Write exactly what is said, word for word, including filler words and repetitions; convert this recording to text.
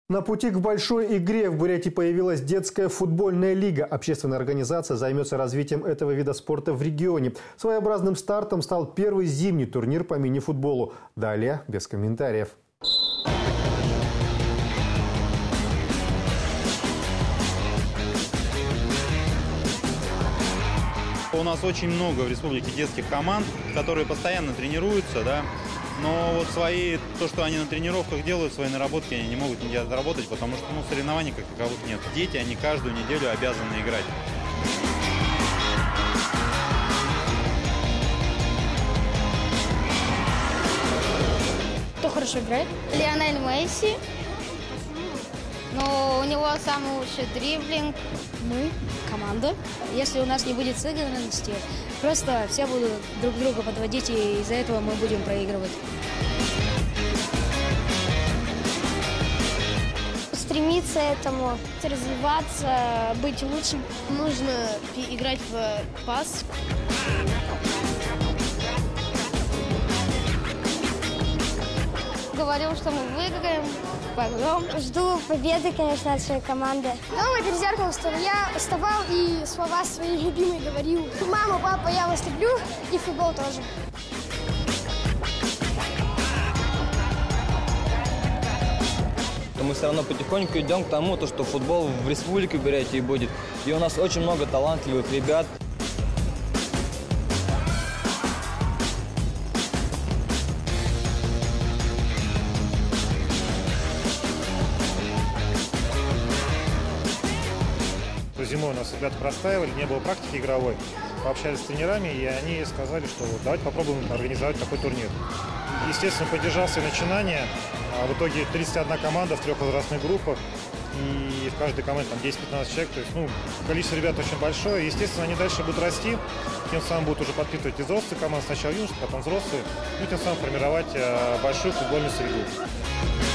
На пути к большой игре в Бурятии появилась детская футбольная лига. Общественная организация займется развитием этого вида спорта в регионе. Своеобразным стартом стал первый зимний турнир по мини-футболу. Далее без комментариев. У нас очень много в республике детских команд, которые постоянно тренируются, да. Но вот свои, то, что они на тренировках делают, свои наработки они не могут нигде отработать, потому что ну, соревнований как таковых нет. Дети, они каждую неделю обязаны играть. Кто хорошо играет? Лионель Месси. Но у него самый лучший дриблинг. Мы команда. Если у нас не будет сыгранности, просто все будут друг друга подводить, и из-за этого мы будем проигрывать. Стремиться этому, развиваться, быть лучшим. Нужно играть в пас. Говорил, что мы выиграем. Погром. Жду победы, конечно, от своей команды. Дома перед зеркалом я вставал и слова свои любимые говорил. Мама, папа, я вас люблю, и футбол тоже. Мы все равно потихоньку идем к тому, что футбол в республике Бурятии будет. И у нас очень много талантливых ребят. Зимой у нас ребята простаивали, не было практики игровой. Пообщались с тренерами, и они сказали, что давайте попробуем организовать такой турнир. Естественно, поддержал все начинания. В итоге тридцать одна команда в трех возрастных группах. И в каждой команде там десять-пятнадцать человек. То есть, ну, количество ребят очень большое. Естественно, они дальше будут расти. Тем самым будут уже подпитывать и взрослые команды. Сначала юношеские, потом взрослые. И тем самым формировать большую футбольную среду.